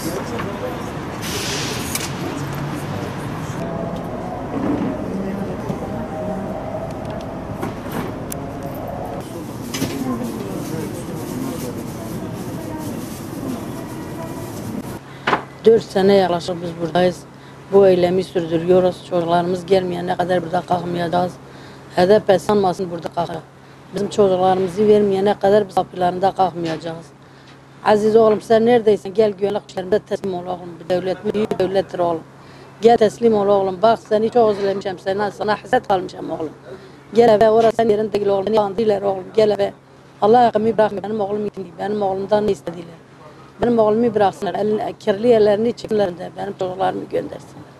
Dört sene yaklaşık biz buradayız. Bu eylemi sürdürüyoruz. Çocuklarımız gelmeyene kadar burada kalkmayacağız. HDP sanmasın burada kalkacak. Bizim çocuklarımızı vermeyene kadar biz kapılarında kalkmayacağız. Aziz oğlum sen neredeysen gel güvenlik güçlerinde teslim ol oğlum. Bir devlet mi? Büyük devlettir oğlum. Gel teslim ol oğlum. Bak seni çok özlemişim. Sana hasret kalmışım oğlum. Gel eve orası senin yerin değil oğlum. Beni kandırdılar oğlum. Gel eve. Allah yakımı bırakmıyor. Benim oğlum yetimdi. Benim oğlumdan ne istediler? Benim oğlumu bıraksınlar. Kirli ellerini çeksinler de benim çocuklarımı göndersinler.